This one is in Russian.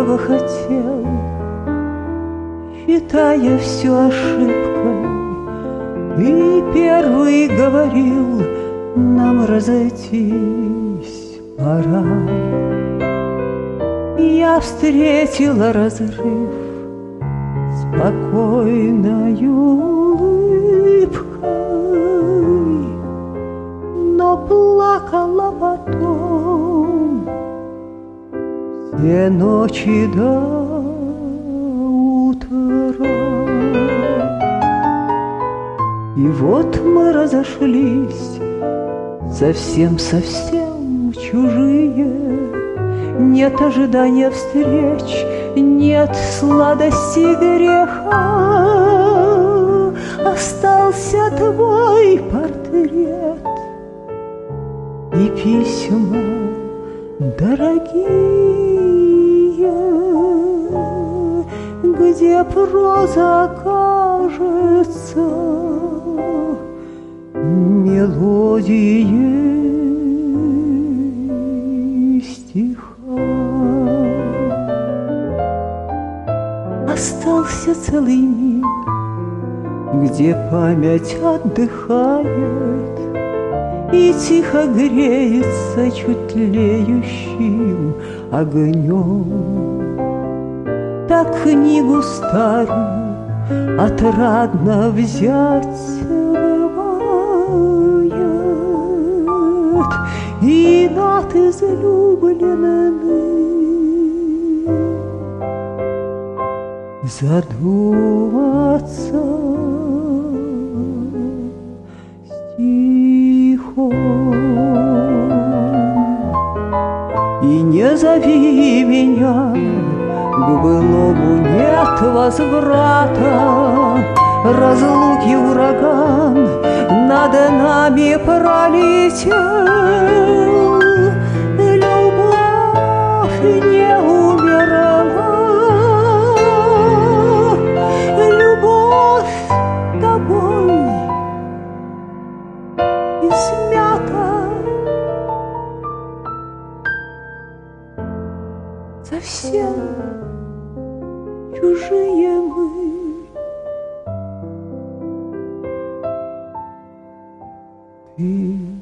многого хотел, считая все ошибкой. Ты первый говорил, нам разойтись пора. Я встретила разрыв спокойной улыбкой, но плакала потом все ночи до утра. И вот мы разошлись, совсем чужие. Нет ожидания встреч, нет сладости греха. Остался твой портрет и письма дорогие, где проза кажется мелодией стиха. Остался целый мир, где память отдыхает и тихо греется чуть тлеющим огнем. Так книгу старую отрадно взять бывает и над излюбленным задуматься стихом. И не зови меня, к былому нет возврата. Разлуки ураган над нами пролетел. Любовь не умерла, любовь тобой измята. Совсем чужие мы. Ты